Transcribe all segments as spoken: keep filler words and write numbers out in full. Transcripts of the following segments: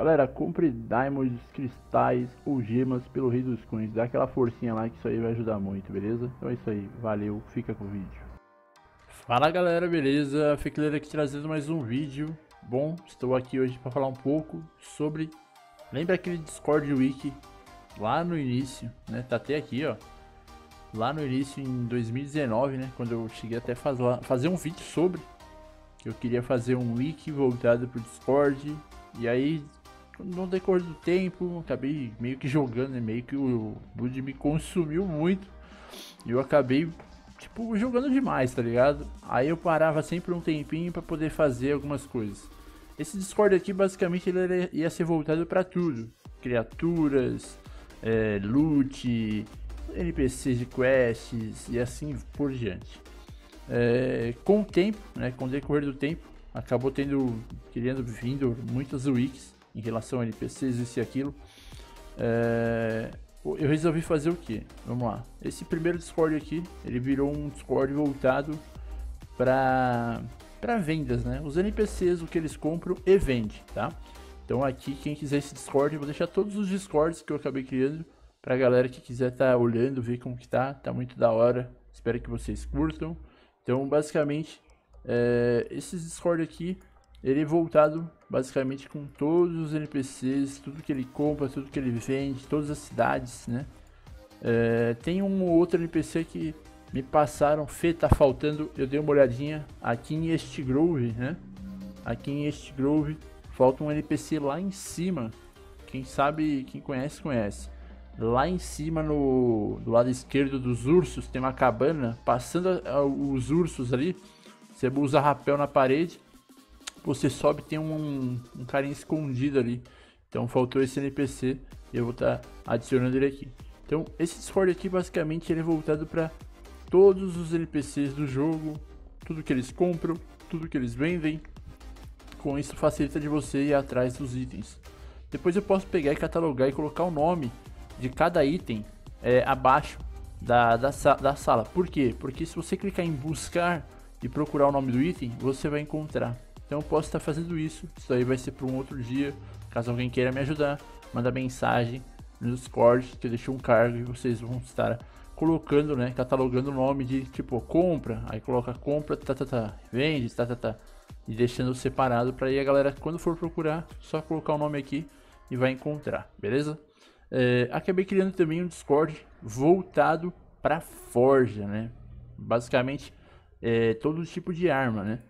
Galera, compre diamonds, cristais ou gemas pelo Rei dos Coins. Dá aquela forcinha lá que isso aí vai ajudar muito, beleza? Então é isso aí, valeu, fica com o vídeo. Fala galera, beleza? Fiqueleiro aqui trazendo mais um vídeo. Bom, estou aqui hoje para falar um pouco sobre... Lembra aquele Discord Wiki lá no início, né? Tá até aqui, ó. Lá no início, em dois mil e dezenove, né? Quando eu cheguei até faz, fazer um vídeo sobre... Que eu queria fazer um wiki voltado pro Discord. E aí... No decorrer do tempo, acabei meio que jogando, né? Meio que o Bud me consumiu muito. E eu acabei, tipo, jogando demais, tá ligado? Aí eu parava sempre um tempinho pra poder fazer algumas coisas. Esse Discord aqui, basicamente, ele ia ser voltado pra tudo. Criaturas, é, loot, N P Cs de quests e assim por diante. É, com o tempo, né? Com o decorrer do tempo, acabou tendo, querendo, vindo muitas wikis em relação a N P Cs, isso e aquilo. É, eu resolvi fazer o que? Vamos lá. Esse primeiro Discord aqui, ele virou um Discord voltado para para vendas, né? Os N P Cs, o que eles compram e vendem, tá? Então aqui, quem quiser esse Discord, eu vou deixar todos os Discords que eu acabei criando pra galera que quiser estar tá olhando, ver como que tá. Tá muito da hora. Espero que vocês curtam. Então, basicamente, é, esse Discord aqui, ele é voltado basicamente com todos os N P Cs, tudo que ele compra, tudo que ele vende, todas as cidades, né? É, tem um ou outro N P C que me passaram, Fê, tá faltando, eu dei uma olhadinha aqui em East Grove, né? Aqui em East Grove falta um N P C lá em cima, quem sabe, quem conhece, conhece. Lá em cima, no do lado esquerdo dos ursos, tem uma cabana, passando a, a, os ursos ali, você usa rapel na parede, você sobe, tem um, um carinha escondido ali. Então faltou esse N P C e eu vou estar tá adicionando ele aqui. Então esse Discord aqui basicamente ele é voltado para todos os N P Cs do jogo, tudo que eles compram, tudo que eles vendem. Com isso facilita de você ir atrás dos itens. Depois eu posso pegar e catalogar e colocar o nome de cada item é, abaixo da, da, da sala. Por quê? Porque se você clicar em buscar e procurar o nome do item, você vai encontrar. Então eu posso estar fazendo isso, isso aí vai ser para um outro dia, caso alguém queira me ajudar, manda mensagem no Discord, que eu deixo um cargo e vocês vão estar colocando, né, catalogando o nome de tipo compra, aí coloca compra, tá, tá, tá, vende, tá, tá, tá, e deixando separado para aí a galera quando for procurar, só colocar o nome aqui e vai encontrar, beleza? É, acabei criando também um Discord voltado para forja, né, basicamente é, todo tipo de arma, né.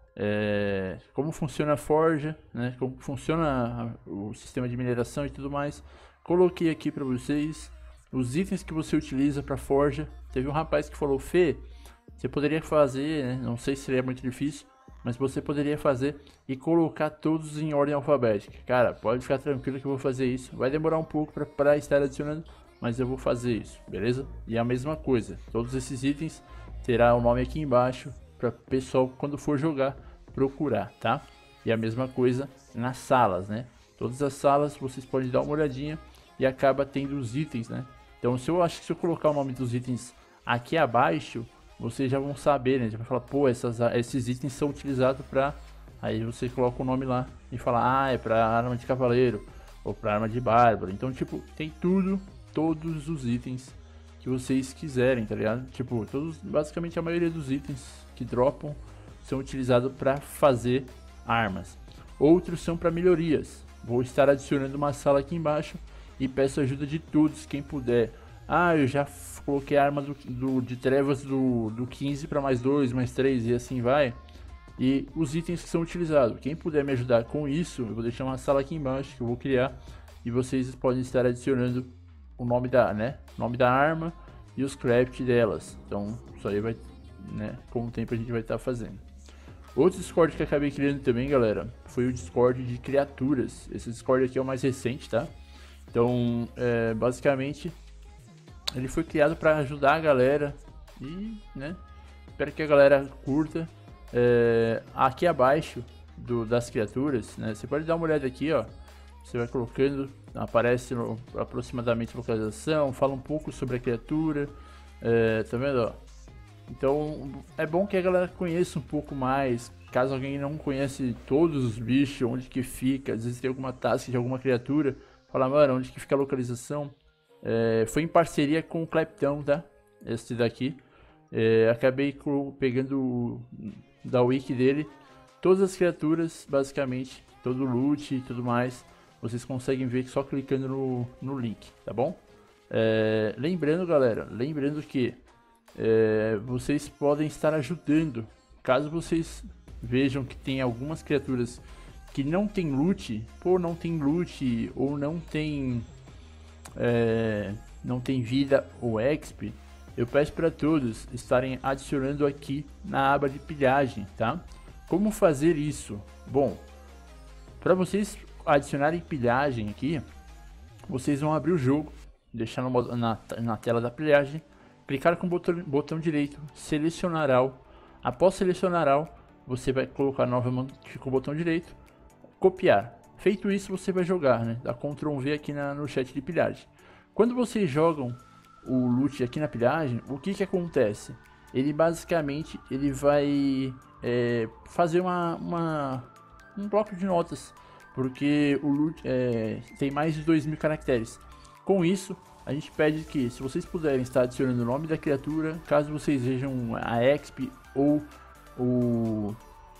É, como funciona a forja, né? Como funciona o sistema de mineração e tudo mais. Coloquei aqui para vocês os itens que você utiliza para forja. Teve um rapaz que falou: Fê, você poderia fazer, né? Não sei se seria muito difícil, mas você poderia fazer e colocar todos em ordem alfabética. Cara, pode ficar tranquilo que eu vou fazer isso. Vai demorar um pouco para estar adicionando, mas eu vou fazer isso, beleza? E a mesma coisa, todos esses itens terá o nome aqui embaixo para o pessoal quando for jogar procurar, tá? E a mesma coisa nas salas, né? Todas as salas vocês podem dar uma olhadinha e acaba tendo os itens, né? Então se eu acho que se eu colocar o nome dos itens aqui abaixo, vocês já vão saber, né? Já vai falar, pô, essas, esses itens são utilizados para... Aí você coloca o nome lá e fala, ah, é para arma de cavaleiro ou para arma de bárbaro. Então tipo, tem tudo, todos os itens que vocês quiserem, tá ligado? Tipo, todos, basicamente a maioria dos itens que dropam são utilizados para fazer armas. Outros são para melhorias. Vou estar adicionando uma sala aqui embaixo e peço ajuda de todos, quem puder. Ah, eu já coloquei a arma do, do, de trevas do, do quinze para mais dois, mais três e assim vai. E os itens que são utilizados. Quem puder me ajudar com isso, eu vou deixar uma sala aqui embaixo que eu vou criar e vocês podem estar adicionando o nome da, né, nome da arma e os craft delas. Então isso aí vai, né, com o tempo a gente vai estar fazendo. Outro Discord que eu acabei criando também, galera, foi o Discord de criaturas. Esse Discord aqui é o mais recente, tá? Então, é, basicamente, ele foi criado para ajudar a galera e, né, espero que a galera curta. É, aqui abaixo do, das criaturas, né, você pode dar uma olhada aqui, ó. Você vai colocando, aparece no, aproximadamente a localização, fala um pouco sobre a criatura, é, tá vendo, ó? Então é bom que a galera conheça um pouco mais. Caso alguém não conhece todos os bichos, onde que fica, às vezes tem alguma task de alguma criatura, fala, mano, onde que fica a localização. É, foi em parceria com o Cleptão, tá? Esse daqui. É, acabei pegando da wiki dele todas as criaturas, basicamente, todo o loot e tudo mais. Vocês conseguem ver só clicando no, no link, tá bom? É, lembrando, galera, lembrando que é, vocês podem estar ajudando. Caso vocês vejam que tem algumas criaturas que não tem loot, pô, não tem loot ou não tem é, não tem vida ou exp, eu peço para todos estarem adicionando aqui na aba de pilhagem, tá? Como fazer isso? Bom, para vocês adicionarem pilhagem aqui, vocês vão abrir o jogo, deixar no modo, na, na tela da pilhagem, clicar com o botão, botão direito, selecionar all. Após selecionar all, você vai colocar novamente com o botão direito, copiar. Feito isso, você vai jogar, né? Dá control V aqui na, no chat de pilhagem. Quando vocês jogam o loot aqui na pilhagem, o que que acontece? Ele basicamente ele vai é, fazer uma, uma, um bloco de notas, porque o loot é, tem mais de dois mil caracteres. Com isso, a gente pede que, se vocês puderem estar adicionando o nome da criatura, caso vocês vejam a exp ou o,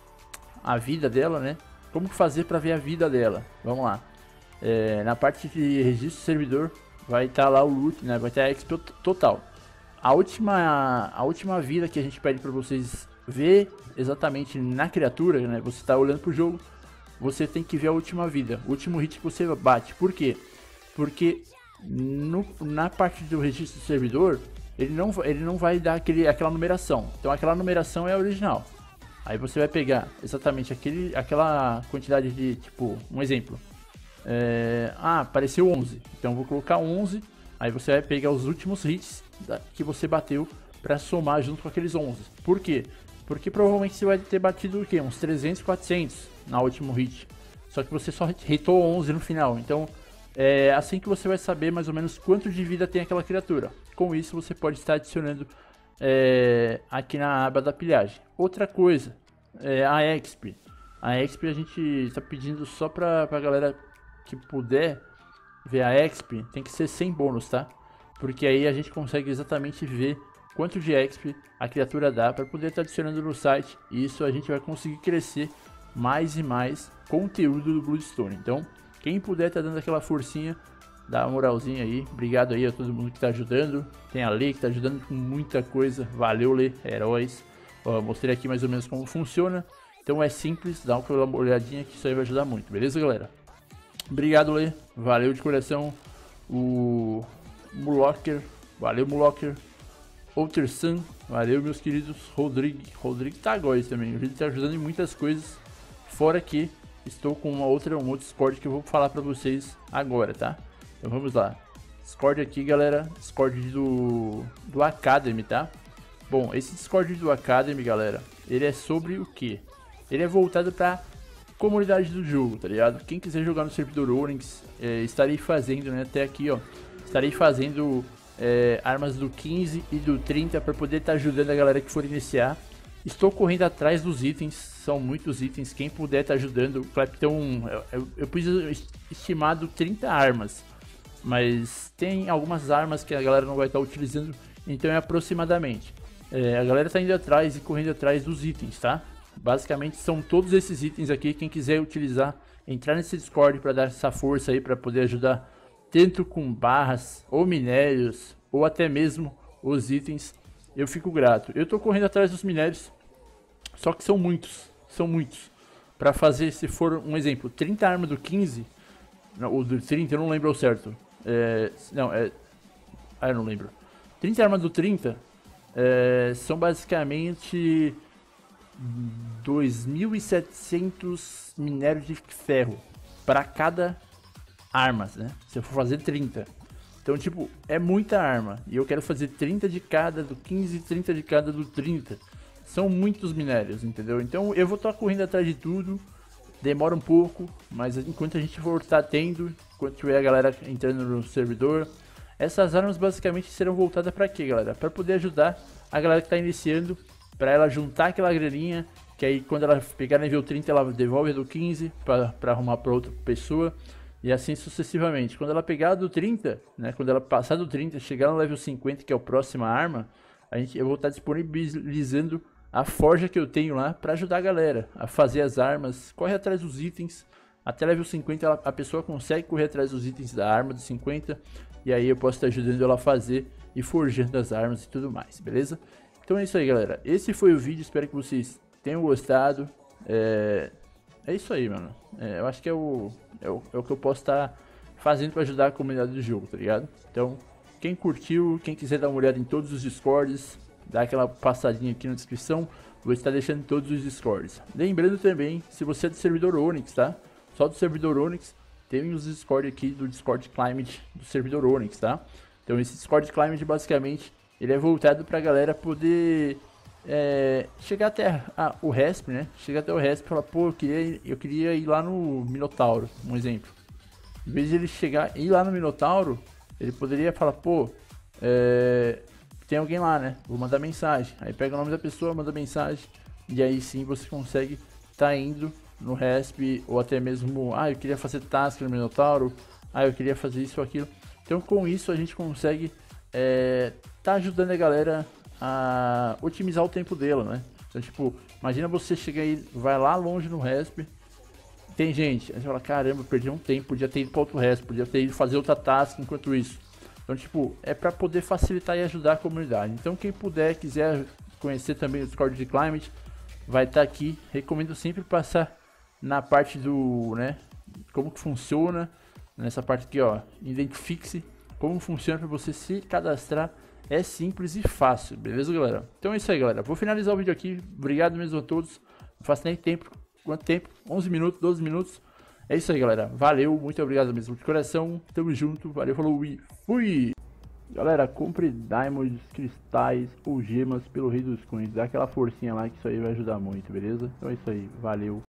a vida dela, né? Como fazer para ver a vida dela? Vamos lá. É, na parte de registro do servidor, vai estar tá lá o loot, né? Vai ter a exp total. A última, a última vida que a gente pede para vocês ver exatamente na criatura, né? Você está olhando para o jogo, você tem que ver a última vida, o último hit que você bate. Por quê? Porque no, na parte do registro do servidor, ele não, ele não vai dar aquele, aquela numeração. Então aquela numeração é a original. Aí você vai pegar exatamente aquele, aquela quantidade de, tipo, um exemplo. É, ah, apareceu onze. Então vou colocar onze. Aí você vai pegar os últimos hits da, que você bateu para somar junto com aqueles onze. Por quê? Porque provavelmente você vai ter batido o quê? Uns trezentos, quatrocentos na último hit. Só que você só hitou onze no final. Então é assim que você vai saber mais ou menos quanto de vida tem aquela criatura. Com isso você pode estar adicionando é, aqui na aba da pilhagem. Outra coisa, é a exp. A exp a gente está pedindo só para a galera que puder ver a exp, tem que ser sem bônus, tá? Porque aí a gente consegue exatamente ver quanto de exp a criatura dá para poder estar adicionando no site. E isso a gente vai conseguir crescer mais e mais conteúdo do Bloodstone. Então, quem puder estar dando aquela forcinha, dá uma moralzinha aí. Obrigado aí a todo mundo que está ajudando. Tem a Lê que está ajudando com muita coisa. Valeu, Lê, heróis. Ó, mostrei aqui mais ou menos como funciona. Então é simples, dá uma olhadinha que isso aí vai ajudar muito, beleza, galera? Obrigado, Lê. Valeu de coração. O Mulocker. Valeu, Mulocker. Outersan. Valeu, meus queridos. Rodrigo. Rodrigo tá agora também. O Rodrigo tá ajudando em muitas coisas. Fora que estou com uma outra, um outro Discord que eu vou falar pra vocês agora, tá? Então vamos lá. Discord aqui, galera. Discord do, do Academy, tá? Bom, esse Discord do Academy, galera, ele é sobre o quê? Ele é voltado pra comunidade do jogo, tá ligado? Quem quiser jogar no servidor Onyx, é, estarei fazendo, né, até aqui, ó, estarei fazendo é, armas do quinze e do trinta para poder estar tá ajudando a galera que for iniciar. Estou correndo atrás dos itens, são muitos itens, quem puder estar tá ajudando. O Cleptão, eu, eu, eu pus estimado trinta armas, mas tem algumas armas que a galera não vai estar tá utilizando, então é aproximadamente. É, a galera tá indo atrás e correndo atrás dos itens, tá? Basicamente são todos esses itens aqui. Quem quiser utilizar, entrar nesse Discord para dar essa força aí, para poder ajudar tanto com barras ou minérios ou até mesmo os itens, eu fico grato. Eu tô correndo atrás dos minérios, só que são muitos, são muitos. Para fazer, se for um exemplo, trinta armas do quinze, ou do trinta, eu não lembro ao certo. É, não, é... Ah, eu não lembro. trinta armas do trinta é, são basicamente dois mil e setecentos minérios de ferro para cada arma, né? Se eu for fazer trinta. Então, tipo, é muita arma. E eu quero fazer trinta de cada do quinze e trinta de cada do trinta. São muitos minérios, entendeu? Então, eu vou estar correndo atrás de tudo. Demora um pouco, mas enquanto a gente for estar tendo, enquanto tiver a galera entrando no servidor, essas armas basicamente serão voltadas para quê, galera? Para poder ajudar a galera que tá iniciando, pra ela juntar aquela graninha, que aí quando ela pegar nível trinta ela devolve do quinze pra, pra arrumar pra outra pessoa. E assim sucessivamente. Quando ela pegar do trinta, né, quando ela passar do trinta, chegar no level cinquenta, que é a próxima arma, a gente, eu vou estar disponibilizando a forja que eu tenho lá para ajudar a galera a fazer as armas. Corre atrás dos itens. Até level cinquenta ela, a pessoa consegue correr atrás dos itens da arma do cinquenta. E aí eu posso estar ajudando ela a fazer e forjando as armas e tudo mais, beleza? Então é isso aí, galera. Esse foi o vídeo, espero que vocês tenham gostado. É... É isso aí, mano. É, eu acho que é o, é o, é o que eu posso estar fazendo para ajudar a comunidade do jogo, tá ligado? Então, quem curtiu, quem quiser dar uma olhada em todos os discords, dá aquela passadinha aqui na descrição, vou estar deixando todos os discords. Lembrando também, se você é do servidor Onyx, tá? Só do servidor Onyx, tem os discord aqui do Discord Climate do servidor Onyx, tá? Então esse Discord Climate, basicamente, ele é voltado pra galera poder... É, chegar até ah, o resp, né? Chegar até o resp e falar, pô, eu queria, eu queria ir lá no Minotauro, um exemplo. Em vez de ele chegar ir lá no Minotauro, ele poderia falar, pô, é, tem alguém lá, né? Vou mandar mensagem. Aí pega o nome da pessoa, manda mensagem, e aí sim você consegue tá indo no resp, ou até mesmo, ah, eu queria fazer task no Minotauro, ah, eu queria fazer isso ou aquilo. Então com isso a gente consegue é, tá ajudando a galera a otimizar o tempo dela, né? Então, tipo, imagina você chegar aí, vai lá longe no resp, tem gente, aí você fala, caramba, perdi um tempo, podia ter ido para outro resp, podia ter ido fazer outra task enquanto isso. Então, tipo, é para poder facilitar e ajudar a comunidade. Então, quem puder, quiser conhecer também o Discord de Climate, vai estar tá aqui. Recomendo sempre passar na parte do, né, como que funciona, nessa parte aqui, ó, identifique-se, como funciona para você se cadastrar. É simples e fácil, beleza, galera? Então é isso aí, galera. Vou finalizar o vídeo aqui. Obrigado mesmo a todos. Não faço nem tempo. Quanto tempo? onze minutos, doze minutos. É isso aí, galera. Valeu, muito obrigado mesmo de coração. Tamo junto. Valeu, falou e fui! Galera, compre diamonds, cristais ou gemas pelo Rei dos Coins. Dá aquela forcinha lá que isso aí vai ajudar muito, beleza? Então é isso aí. Valeu.